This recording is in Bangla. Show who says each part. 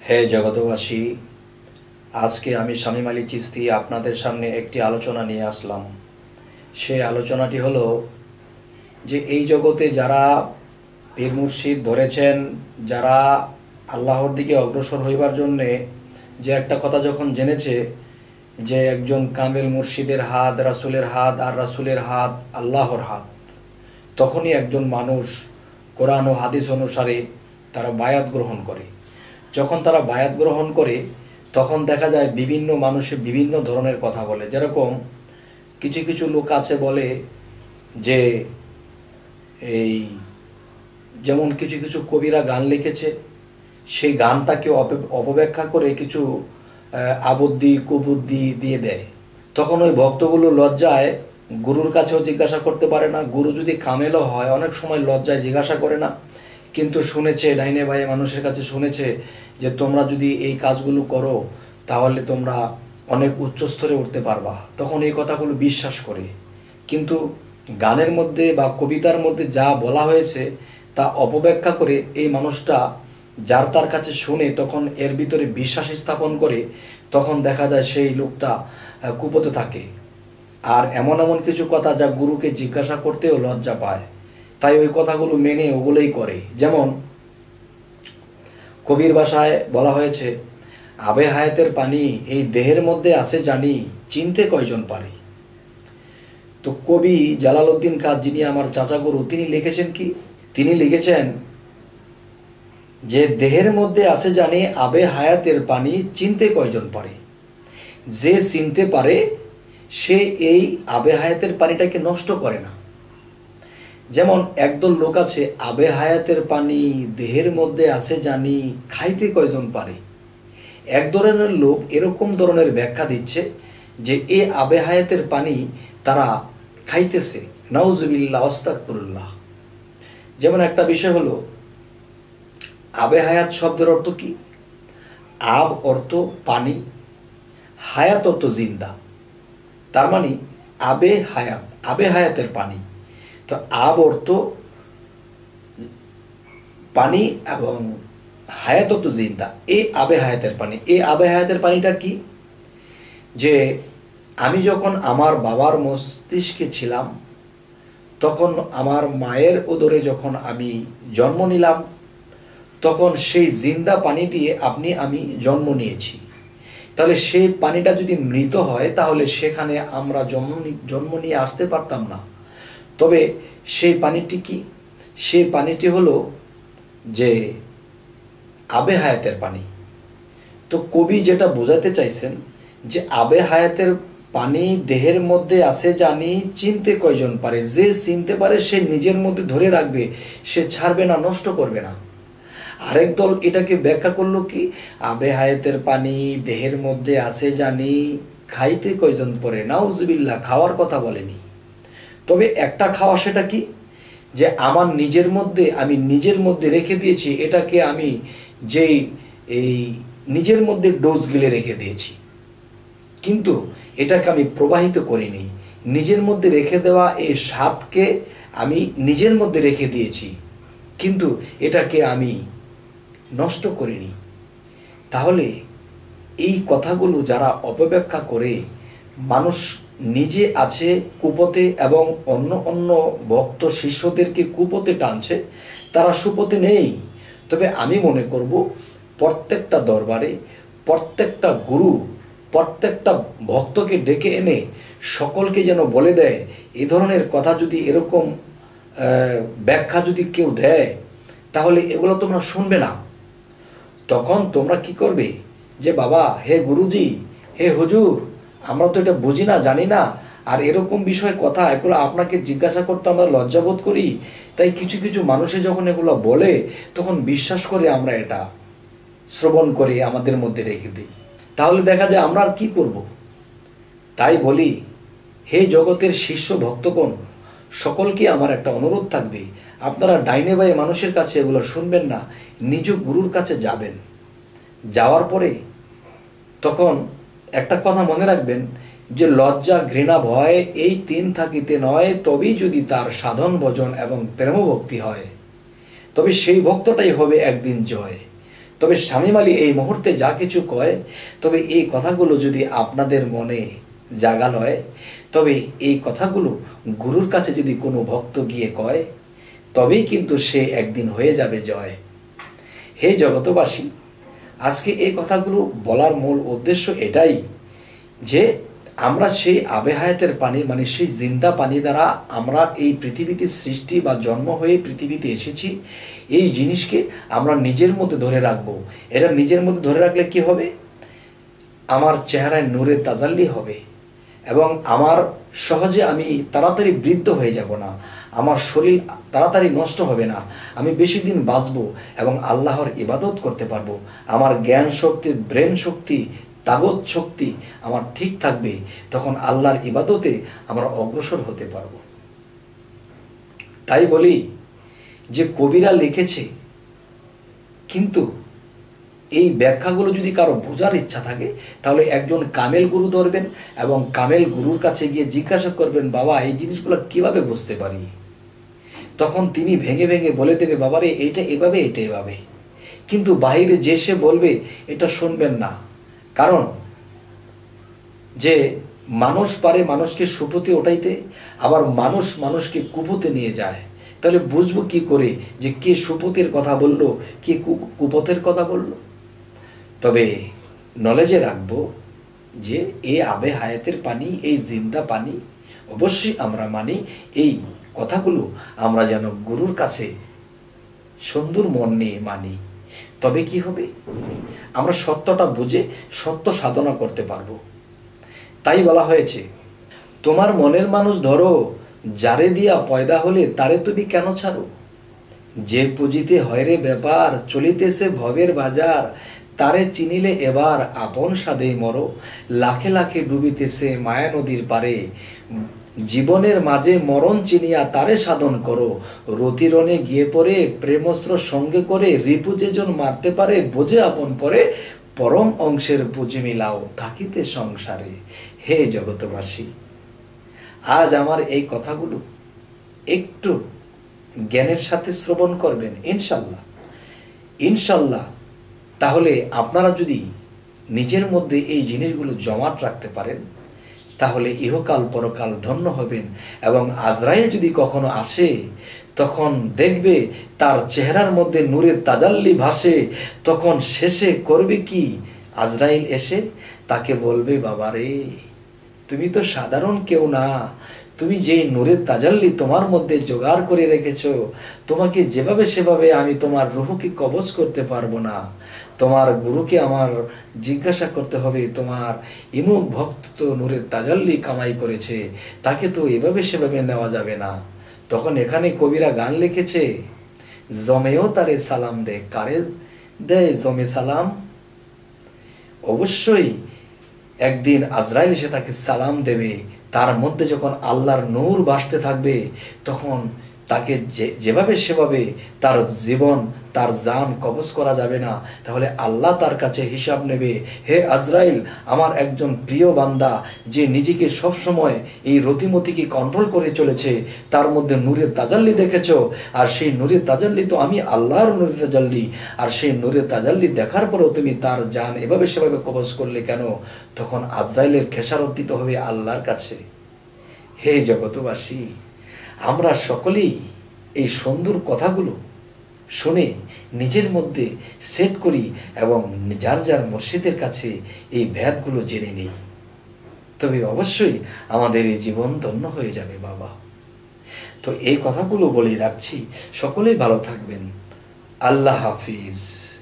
Speaker 1: হে জগতবাসী, আজকে আমি শামীম আলী চিশতি আপনাদের সামনে একটি আলোচনা নিয়ে আসলাম। সেই আলোচনাটি হলো যে এই জগতে যারা পীর মুর্শিদ ধরেছেন, যারা আল্লাহর দিকে অগ্রসর হইবার জন্যে যে একটা কথা যখন জেনেছে যে একজন কামেল মুর্শিদের হাত রাসূলের হাত আর রাসূলের হাত আল্লাহর হাত, তখনই একজন মানুষ কোরআন ও হাদিস অনুসারে তারা বায়াত গ্রহণ করে। যখন তারা বায়াত গ্রহণ করে তখন দেখা যায় বিভিন্ন মানুষে বিভিন্ন ধরনের কথা বলে। যেরকম কিছু কিছু লোক আছে বলে যে এই যেমন কিছু কিছু কবিরা গান লিখেছে, সেই গানটাকে অপব্যাখ্যা করে কিছু আবদ্ধি কুবুদ্ধি দিয়ে দেয়। তখন ওই ভক্তগুলো লজ্জায় গুরুর কাছেও জিজ্ঞাসা করতে পারে না। গুরু যদি কামেলও হয় অনেক সময় লজ্জায় জিজ্ঞাসা করে না, কিন্তু শুনেছে ডাইনে বাইরে মানুষের কাছে শুনেছে যে তোমরা যদি এই কাজগুলো করো তাহলে তোমরা অনেক উচ্চ স্তরে উঠতে পারবা, তখন এই কথাগুলো বিশ্বাস করে। কিন্তু গানের মধ্যে বা কবিতার মধ্যে যা বলা হয়েছে তা অপব্যাখ্যা করে এই মানুষটা যার তার কাছে শুনে তখন এর ভিতরে বিশ্বাস স্থাপন করে, তখন দেখা যায় সেই লোকটা কুপথে থাকে। আর এমন এমন কিছু কথা যা গুরুকে জিজ্ঞাসা করতেও লজ্জা পায়, তাই ওই কথাগুলো মেনে ওগুলোই করে। যেমন কবির ভাষায় বলা হয়েছে, আবে হায়াতের পানি এই দেহের মধ্যে আছে জানি, চিনতে কয়জন পারে। তো কবি জালালউদ্দিন কাদ, যিনি আমার চাচা গুরু, তিনি লিখেছেন কি? তিনি লিখেছেন যে দেহের মধ্যে আছে জানি, আবে হায়াতের পানি চিনতে কয়জন পারে। যে চিনতে পারে সে এই আবে হায়াতের পানিটাকে নষ্ট করে না। যেমন একদল লোক আছে, আবে হায়াতের পানি দেহের মধ্যে আছে জানি, খাইতে কয়জন পারে। এক ধরনের লোক এরকম ধরনের ব্যাখ্যা দিচ্ছে যে এ আবে হায়াতের পানি তারা খাইতেছে। নাউজুবিল্লাহ, আস্তাগফিরুল্লাহ। যেমন একটা বিষয় হলো, আবে হায়াত শব্দের অর্থ কি? আব অর্থ পানি, হায়াত অর্থ জিন্দা। তার মানে আবে হায়াত, আবে হায়াতের পানি। তো আব অর্থ পানি এবং হায়াত অর্থ জিন্দা। এই আবে হায়াতের পানি, এই আবে হায়াতের পানিটা কি? যে আমি যখন আমার বাবার মস্তিষ্কে ছিলাম, তখন আমার মায়ের উদরে যখন আমি জন্ম নিলাম, তখন সেই জিন্দা পানি দিয়ে আমি জন্ম নিয়েছি। তাহলে সেই পানিটা যদি মৃত হয় তাহলে সেখানে আমরা জন্ম নিয়ে আসতে পারতাম না। তবে সেই পানিটি কি? সেই পানিটি হলো যে আবে হায়াতের পানি। তো কবি যেটা বোঝাতে চাইছেন যে আবে হায়াতের পানি দেহের মধ্যে আছে জানি, চিনতে কয়জন পারে। যে চিনতে পারে সে নিজের মধ্যে ধরে রাখবে, সে ছাড়বে না, নষ্ট করবে না। আরেক দল এটাকে ব্যাখ্যা করলো কি, আবে হায়াতের পানি দেহের মধ্যে আছে জানি, খাইতে কয়জন পরে। নাউজুবিল্লাহ, খাওয়ার কথা বলেনি। তবে একটা খাওয়া, সেটা কি? যে আমার নিজের মধ্যে আমি নিজের মধ্যে রেখে দিয়েছি, এটাকে আমি যেই এই নিজের মধ্যে ডোজ গিলে রেখে দিয়েছি, কিন্তু এটাকে আমি প্রবাহিত করিনি। নিজের মধ্যে রেখে দেওয়া এই স্বাদকে আমি নিজের মধ্যে রেখে দিয়েছি, কিন্তু এটাকে আমি নষ্ট করিনি। তাহলে এই কথাগুলো যারা অপব্যাখ্যা করে মানুষ নিজে আছে কুপথে এবং অন্য অন্য ভক্ত শিষ্যদেরকে কুপথে টানছে, তারা সুপথে নেই। তবে আমি মনে করব প্রত্যেকটা দরবারে প্রত্যেকটা গুরু প্রত্যেকটা ভক্তকে ডেকে এনে সকলকে যেন বলে দেয়, এ ধরনের কথা যদি এরকম ব্যাখ্যা যদি কেউ দেয় তাহলে এগুলো তোমরা শুনবে না। তখন তোমরা কি করবে? যে বাবা, হে গুরুজি, হে হুজুর, আমরা তো এটা বুঝি না, জানি না, আর এরকম বিষয় কথা এগুলো আপনাকে জিজ্ঞাসা করতে আমরা লজ্জাবোধ করি। তাই কিছু কিছু মানুষে যখন এগুলো বলে তখন বিশ্বাস করে আমরা এটা শ্রবণ করে আমাদের মধ্যে রেখে দিই। তাহলে দেখা যায় আমরা আর কি করব? তাই বলি, হে জগতের শিষ্য ভক্তগণ, সকলকে আমার একটা অনুরোধ থাকবে, আপনারা ডাইনে বাই মানুষের কাছে এগুলো শুনবেন না, নিজ গুরুর কাছে যাবেন। যাওয়ার পরে তখন একটা কথা মনে রাখবেন যে লজ্জা ঘৃণা ভয় এই তিন থাকিতে নয়, তবেই যদি তার সাধন ভজন এবং প্রেমভক্তি হয়, তবে সেই ভক্তটাই হবে একদিন জয়। তবে শামীম আলী এই মুহূর্তে যা কিছু কয়, তবে এই কথাগুলো যদি আপনাদের মনে জাগাল হয়, তবে এই কথাগুলো গুরুর কাছে যদি কোনো ভক্ত গিয়ে কয়, তবেই কিন্তু সে একদিন হয়ে যাবে জয়। হে জগতবাসী, আজকে এই কথাগুলো বলার মূল উদ্দেশ্য এটাই যে আমরা সেই আবে হায়াতের পানি, মানে সেই জিন্দা পানি দ্বারা আমরা এই পৃথিবীতে সৃষ্টি বা জন্ম হয়ে পৃথিবীতে এসেছি, এই জিনিসকে আমরা নিজের মধ্যে ধরে রাখবো। এটা নিজের মধ্যে ধরে রাখলে কি হবে? আমার চেহারায় নূরের তাজাল্লি হবে এবং আমার সহজে আমি তাড়াতাড়ি বৃদ্ধ হয়ে যাব না, আমার শরীর তাড়াতাড়ি নষ্ট হবে না, আমি বেশি দিন বাঁচবো এবং আল্লাহর ইবাদত করতে পারবো। আমার জ্ঞান শক্তি, ব্রেন শক্তি, তাগত শক্তি আমার ঠিক থাকবে, তখন আল্লাহর ইবাদতে আমরা অগ্রসর হতে পারবো। তাই বলি যে কবিরা লিখেছে, কিন্তু এই ব্যাখ্যাগুলো যদি কারো বোঝার ইচ্ছা থাকে, তাহলে একজন কামেল গুরু ধরবেন এবং কামেল গুরুর কাছে গিয়ে জিজ্ঞাসা করবেন, বাবা এই জিনিসগুলো কিভাবে বুঝতে পারি? তখন তিনি ভেঙে ভেঙে বলে দেবে, বাবারে এইটা এভাবে, এটা এভাবে। কিন্তু বাহিরে যে সে বলবে, এটা শুনবেন না। কারণ যে মানুষ পারে মানুষকে সুপথে ওঠাইতে, আবার মানুষ মানুষকে কুপথে নিয়ে যায়। তাহলে বুঝবো কি করে যে কে সুপথের কথা বলল, কে কুপথের কথা বলল? তবে নলেজে রাখবো যে এই আবে হায়াতের পানি, এই জিন্দা পানি অবশ্যই আমরা মানি। এই কথাগুলো আমরা যেন গুরুর কাছে সুন্দর মন নিয়ে মানি। তবে কি হবে? আমরা সত্যটা বুঝে সত্য সাধনা করতে পারবো। তাই বলা হয়েছে, তোমার মনের মানুষ ধরো, যারে দিয়া পয়দা হলে তারে তুমি কেন ছাড়ো? যে পুঁজিতে হয় রে ব্যাপার, চলিতেছে ভবের বাজার, তারে চিনিলে এবার আপন সাধেই মরো। লাখে লাখে ডুবিতেছে মায়া নদীর পারে, জীবনের মাঝে মরণ চিনিয়া তারে সাধন করো। রতিরণে গিয়ে পড়ে প্রেমস্ত্র সঙ্গে করে, রিপু যেজন মারতে পারে বোঝে আপন পরে, পরম অংশের পুঁজি মিলাও থাকিতে সংসারে। হে জগতবাসী, আজ আমার এই কথাগুলো একটু জ্ঞানের সাথে শ্রবণ করবেন ইনশাল্লাহ। ইনশাল্লাহ তাহলে আপনারা যদি নিজের মধ্যে এই জিনিসগুলো জমাট রাখতে পারেন, তাহলে ইহকাল পরকাল ধন্য হবেন। এবং আজরাইল যদি কখনো আসে, তখন দেখবে তার চেহারার মধ্যে নূরের তাজাল্লি ভাসে। তখন শেষে করবে কি? আজরাইল এসে তাকে বলবে, বাবারে তুমি তো সাধারণ কেউ না, তুমি যেই নূরের তাজাল্লি তোমার মধ্যে জোগাড় করে রেখেছো, তোমাকে যেভাবে সেভাবে আমি তোমার রুহকে কবজ করতে পারবো না। তোমার গুরুকে আমার জিজ্ঞাসা করতে হবে, তোমার ইমুক ভক্ত তো নূরের তাজাল্লি কামাই করেছে, তাকে তো এভাবে সেভাবে নেওয়া যাবে না। তখন এখানে কবিরা গান লিখেছে, জমেও তারে সালাম দে। কারে দেয় জমে সালাম? অবশ্যই একদিন আজরাইল এসে তাকে সালাম দেবে। তার মধ্যে যখন আল্লাহর নূর ভাসতে থাকবে, তখন তাকে যেভাবে সেভাবে তার জীবন, তার জান কবজ করা যাবে না। তাহলে আল্লাহ তার কাছে হিসাব নেবে, হে আজরাইল, আমার একজন প্রিয় বান্দা যে নিজেকে সব সময় এই রতিমতিকে কন্ট্রোল করে চলেছে, তার মধ্যে নূরের তাজাল্লি দেখেছো, আর সেই নূরের তাজাল্লি তো আমি আল্লাহর নূরের তাজাল্লি, আর সেই নূরের তাজাল্লি দেখার পরেও তুমি তার জান এভাবে সেভাবে কবজ করলে কেন? তখন আজরাইলের খেসারত দিতে হবে আল্লাহর কাছে। হে জগতবাসী, আমরা সকলেই এই সুন্দর কথাগুলো শুনে নিজের মধ্যে সেট করি এবং যার যার মুর্শিদের কাছে এই ভেদগুলো জেনে নেই, তবে অবশ্যই আমাদের এই জীবন ধন্য হয়ে যাবে বাবা। তো এই কথাগুলো বলেই রাখছি, সকলেই ভালো থাকবেন। আল্লাহ হাফিজ।